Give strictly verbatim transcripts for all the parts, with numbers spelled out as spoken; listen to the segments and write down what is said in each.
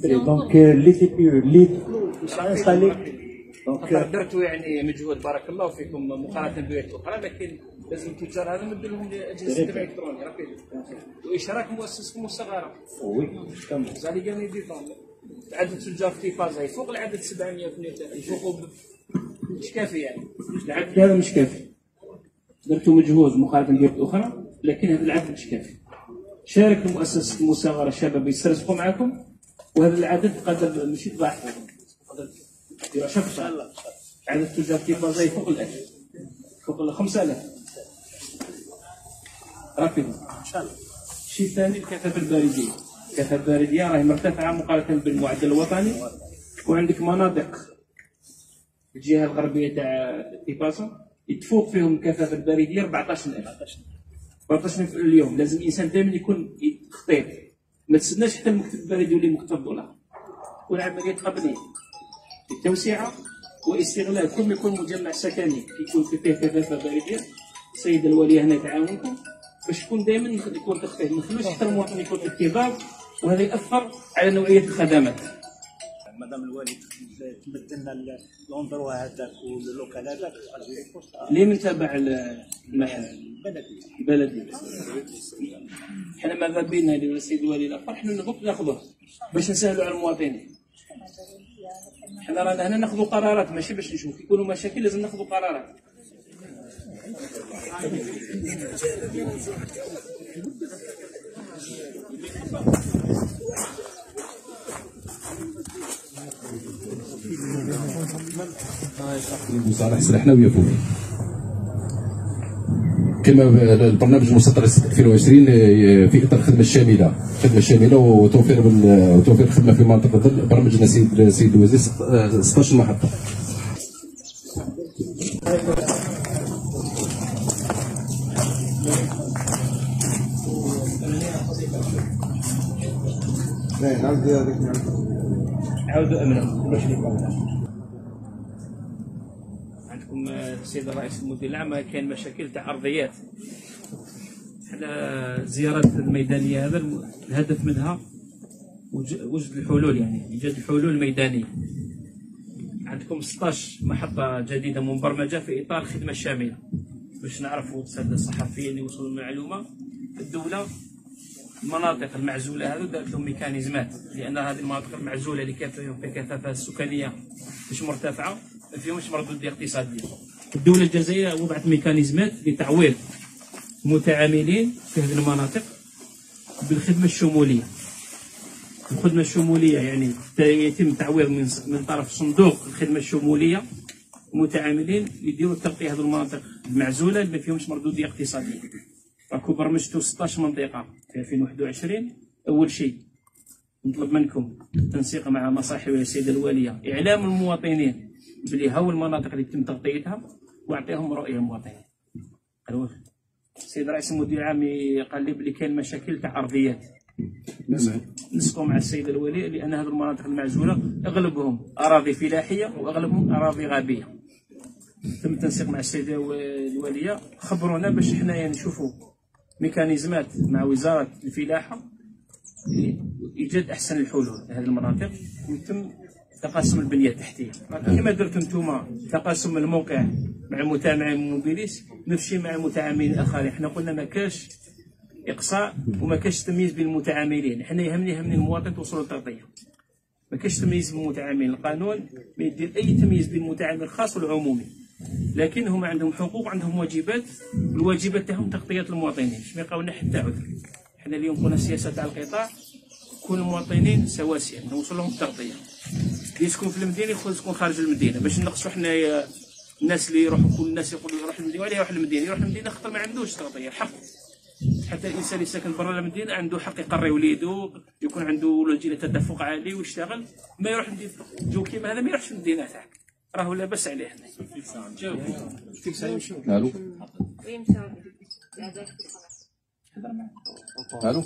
دونك لي تي بي اللي انستالي دونك درتوا يعني مجهود بارك الله فيكم مقارنه بالبيئات الاخرى، لكن لازم التجار هذا مدوا لهم اجهزه التبع الالكتروني راك واشراك مؤسسكم الصغيره. وي كامل زالي كان ديفون عدد التجار في تيفازا فوق العدد سبعمية يفوقوا مش كافي، يعني العدد هذا مش كافي. درتوا مجهود مقارنه بالبيئات الاخرى لكن هذا العدد مش كافي. شارك المؤسسه المصغره الشباب يسترزقوا معكم، وهذا العدد قدر ماشي ضعف ديروا شوف عدد التجار في تيفازا فوق الألف، فوق ال خمسة آلاف راكب ان شاء الله. الشيء الثاني الكثافه البارديه. الكثافه البارديه راهي مرتفعه مقارنه بالمعدل الوطني، وعندك مناطق في الجهه الغربيه تاع تيفازا يتفوق فيهم الكثافه البارديه أربعطاش ألف أربعطاش ألف اليوم. لازم الانسان دائما يكون تخطيط، ما تستناش حتى المكتب البريدي يولي مكتب دولار، تكون عمليه قبليه التوسعه واستغلال كل ما يكون مجمع سكني يكون فيه كثافه بارده. السيده الواليه هنا تعاونكم باش يكون دائما يكون تخطيط، ما نخلوش حتى المواطن يكون في انتظار، وهذا ياثر على نوعيه الخدمات. مدام الوالي تبدل لنا لوندروا هذاك واللوكال هذاك اللي من تبع المحل البلدي البلدي. حنا ماذا بينا هذه السيد الوالي الاخر حنا نبغوا ناخذوه باش نسهلوا على المواطنين. حنا رانا هنا ناخذوا قرارات ماشي باش نشوف يكونوا مشاكل، لازم ناخذوا قرارات. صالح سرحناوي فوق كما البرنامج المسطر ألفين وعشرين في اطار الخدمه الشامله، الخدمه الشامله وتوفير وتوفير الخدمه في منطقه الظل. برمجنا سيد السيد الوزير ستطاش محطه. عاودوا امنهم باش عندكم السيد الرئيس المدير العام. كاين مشاكل تاع ارضيات. حنا زيارات الميدانيه هذا الهدف منها وجد الحلول، يعني ايجاد الحلول الميدانيه. عندكم ستطاش محطه جديده مبرمجه في اطار الخدمه الشامله باش نعرفوا الساده الصحفيين يوصلوا المعلومه. الدوله المناطق المعزوله هذو دارت لهم ميكانيزمات، لان هذه المناطق المعزوله اللي كان فيهم في كثافه سكانيه مش مرتفعه ما فيهمش مردوديه اقتصاديه. الدوله الجزائريه وضعت ميكانيزمات لتعويض المتعاملين في هذه المناطق بالخدمه الشموليه. الخدمه الشموليه يعني يتم تعويض من من طرف صندوق الخدمه الشموليه المتعاملين يديروا التغطيه هذه المناطق المعزوله اللي ما فيهمش مردوديه اقتصاديه. راكو برمجتوا ستطاش منطقه في ألفين وواحد وعشرين. اول شيء نطلب منكم التنسيق مع مصاحب السيده الواليه، اعلام المواطنين بلي هاو المناطق اللي يتم تغطيتها واعطيهم رؤيه للمواطنين. السيد رئيس المدير العام قال لي بلي كاين مشاكل تاع ارضيات. نسقوا مع السيده الواليه لان هذه المناطق المعزوله اغلبهم اراضي فلاحيه واغلبهم اراضي غابيه. تم التنسيق مع السيده الواليه، خبرونا باش حنايا نشوفوا ميكانيزمات مع وزاره الفلاحه لايجاد احسن الحلول لهذه المناطق، ويتم تقاسم البنيه التحتيه. كما درتم انتم تقاسم الموقع مع المتابعين موبيليس، نمشي مع المتعاملين الاخرين. حنا قلنا ما كاش اقصاء وما كاش تمييز بين المتعاملين. حنا يهمني يهمني المواطن توصل للتغطيه، ما كاش تمييز بين المتعاملين. القانون ما يدير اي تمييز بين المتعامل الخاص والعمومي، لكن هما عندهم حقوق وعندهم واجبات، الواجبات تاعهم تغطيه المواطنين باش ما يلقاونا حتى عذر. حنا اليوم قلنا السياسه تاع القطاع كل المواطنين سواسيه نوصل لهم التغطيه، اللي يسكن في المدينه يخرج يسكن خارج المدينه، باش نقصوا حنايا الناس اللي يروحوا. كل الناس يقولوا يروح المدينه ولا يروح المدينه، يروح المدينه خاطر ما عندوش تغطيه حق. حتى الانسان اللي ساكن برا المدينه عنده حق يقري وليدو، يكون عنده ولاد تدفق عالي ويشتغل. ما يروح المدينه جو كيما هذا ما يروحش المدينه تاعك، راهو لاباس عليه. حنا الو الو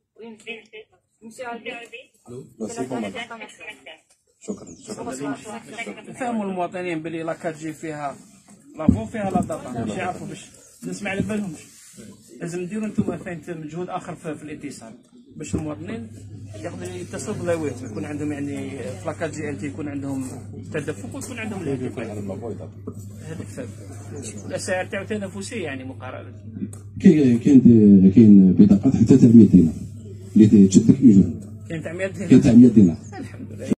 شكرا شكرا. نفهموا المواطنين بلي لاكارت جي فيها لافون فيها لا داتا، باش يعرفوا باش الناس ما على بالهمش. لازم ديروا انتم فاين مجهود اخر في, في الاتصال. باش المواطنين يقدروا يتصلوا بذويهم، يكون عندهم يعني في لاكارت جي ال تي يكون عندهم تدفق ويكون عندهم الهاتف. هذا كفايه. الاسعار تاعو تنافسيه يعني مقارنه. كاين كاين كاين بطاقات حتى تاع مية دينار اللي تشدك يوجد. كاين تاع مية دينار. كاين تاع مية دينار. الحمد لله.